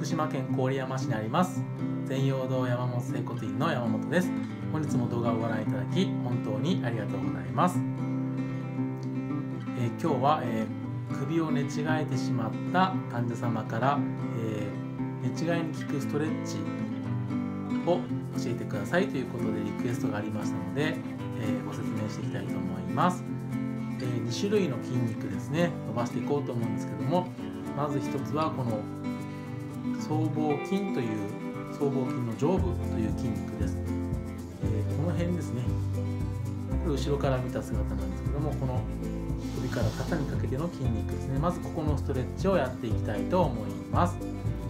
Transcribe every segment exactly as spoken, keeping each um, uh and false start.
福島県郡山市にあります全陽堂山本整骨院の山本です。本日も動画をご覧いただき本当にありがとうございます。えー、今日は、えー、首を寝違えてしまった患者様から、えー、寝違いに効くストレッチを教えてくださいということでリクエストがありましたので、えー、ご説明していきたいと思います。えー、に種類の筋肉ですね伸ばしていこうと思うんですけども、まず一つはこの僧帽筋という僧帽筋の上部という筋肉です。えー、この辺ですね、これ後ろから見た姿なんですけども、この首から肩にかけての筋肉ですね。まずここのストレッチをやっていきたいと思います。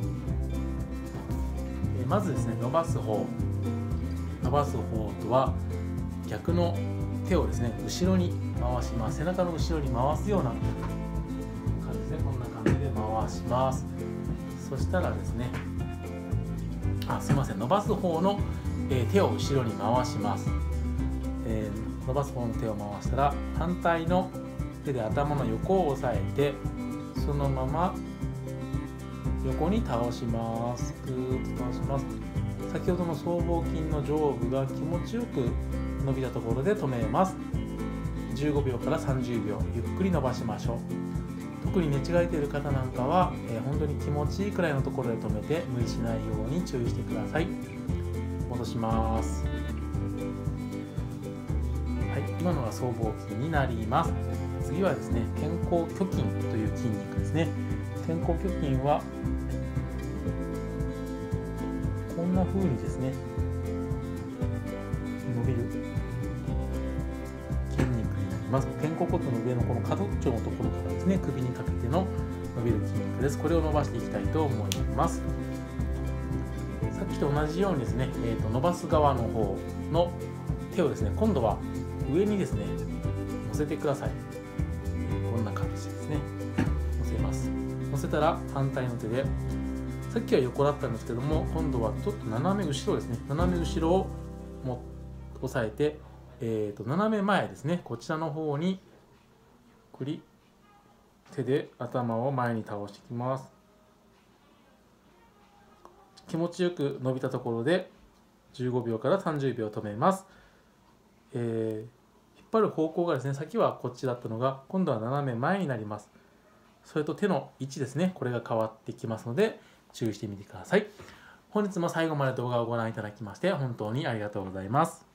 えー、まずですね、伸ばす方伸ばす方とは逆の手をですね後ろに回します。背中の後ろに回すような感じですね。こんな感じで回します。そしたらですね、あ、すいません、伸ばす方の、えー、手を後ろに回します。えー、伸ばす方の手を回したら反対の手で頭の横を押さえて、そのまま横に倒します。ぐーっと倒します。先ほどの僧帽筋の上部が気持ちよく伸びたところで止めます。じゅうごびょうからさんじゅうびょうゆっくり伸ばしましょう。特に寝違えている方なんかは、えー、本当に気持ちいいくらいのところで止めて無理しないように注意してください。戻します。はい、今のが僧帽筋になります。次はですね、肩甲虚筋という筋肉ですね。肩甲虚筋はこんな風にですね伸びる筋肉になります。肩甲骨の上のこの可動頂のところからですね、首にかけての伸びる筋肉です。これを伸ばしていきたいと思います。さっきと同じようにですね、えーと、伸ばす側の方の手をですね、今度は上にですね乗せてください。こんな感じですね。乗せます。乗せたら反対の手で、さっきは横だったんですけども、今度はちょっと斜め後ろですね。斜め後ろをも押さえて、えーと、斜め前ですね。こちらの方にくり手で頭を前に倒していきます。気持ちよく伸びたところでじゅうごびょうからさんじゅうびょう止めます。えー、引っ張る方向がですね、先はこっちだったのが今度は斜め前になります。それと手の位置ですね、これが変わってきますので注意してみてください。本日も最後まで動画をご覧いただきまして本当にありがとうございます。